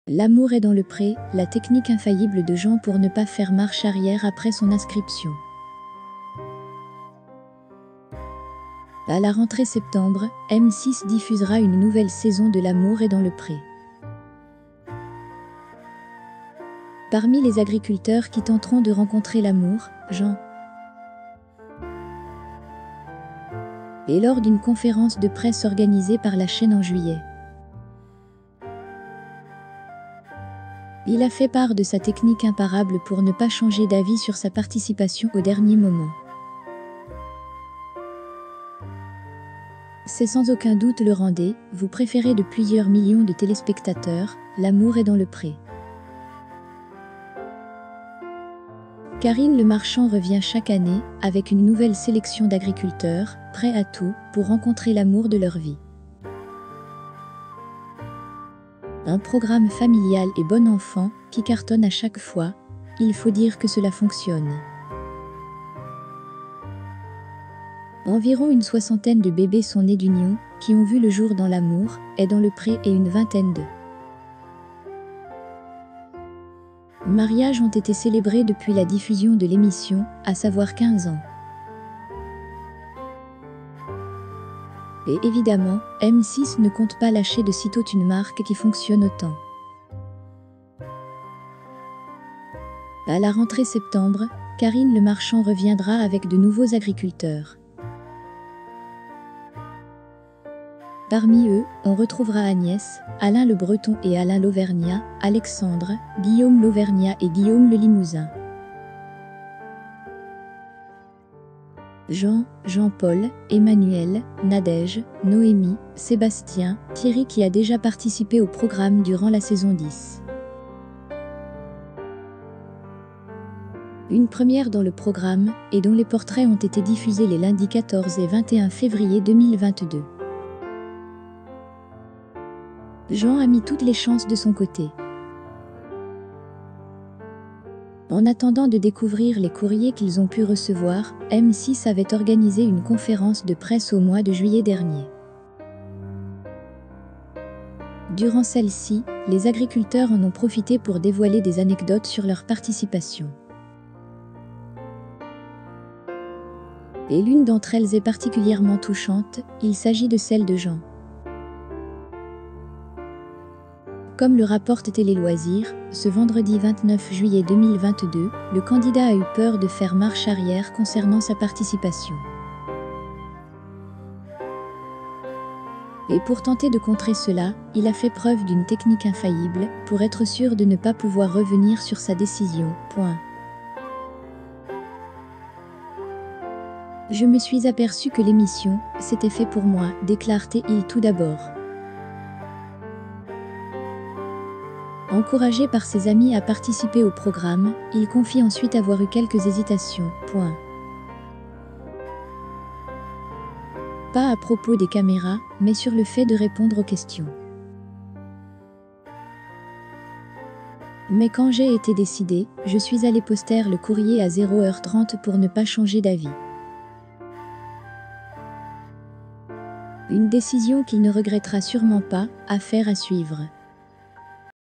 L'amour est dans le pré, la technique infaillible de Jean pour ne pas faire marche arrière après son inscription. À la rentrée septembre, M6 diffusera une nouvelle saison de L'amour est dans le pré. Parmi les agriculteurs qui tenteront de rencontrer l'amour, Jean. Et lors d'une conférence de presse organisée par la chaîne en juillet, il a fait part de sa technique imparable pour ne pas changer d'avis sur sa participation au dernier moment. C'est sans aucun doute le rendez-vous préféré de plusieurs millions de téléspectateurs, L'amour est dans le pré. Karine Le Marchand revient chaque année avec une nouvelle sélection d'agriculteurs, prêts à tout pour rencontrer l'amour de leur vie. Un programme familial et bon enfant qui cartonne à chaque fois, il faut dire que cela fonctionne. Environ une soixantaine de bébés sont nés d'union, qui ont vu le jour dans L'amour est dans le pré et une vingtaine de mariages ont été célébrés depuis la diffusion de l'émission, à savoir 15 ans. Et évidemment, M6 ne compte pas lâcher de sitôt une marque qui fonctionne autant. À la rentrée septembre, Karine Le Marchand reviendra avec de nouveaux agriculteurs. Parmi eux, on retrouvera Agnès, Alain Le Breton et Alain l'Auvergnat, Alexandre, Guillaume l'Auvergnat et Guillaume le Limousin. Jean, Jean-Paul, Emmanuel, Nadège, Noémie, Sébastien, Thierry qui a déjà participé au programme durant la saison 10. Une première dans le programme, et dont les portraits ont été diffusés les lundis 14 et 21 février 2022. Jean a mis toutes les chances de son côté. En attendant de découvrir les courriers qu'ils ont pu recevoir, M6 avait organisé une conférence de presse au mois de juillet dernier. Durant celle-ci, les agriculteurs en ont profité pour dévoiler des anecdotes sur leur participation. Et l'une d'entre elles est particulièrement touchante, il s'agit de celle de Jean. Comme le rapporte Télé Loisirs, ce vendredi 29 juillet 2022, le candidat a eu peur de faire marche arrière concernant sa participation. Et pour tenter de contrer cela, il a fait preuve d'une technique infaillible pour être sûr de ne pas pouvoir revenir sur sa décision. Je me suis aperçu que l'émission, c'était fait pour moi, déclare-t-il tout d'abord. Encouragé par ses amis à participer au programme, il confie ensuite avoir eu quelques hésitations. Pas à propos des caméras, mais sur le fait de répondre aux questions. Mais quand j'ai été décidé, je suis allé poster le courrier à 0h30 pour ne pas changer d'avis. Une décision qu'il ne regrettera sûrement pas, affaire à suivre.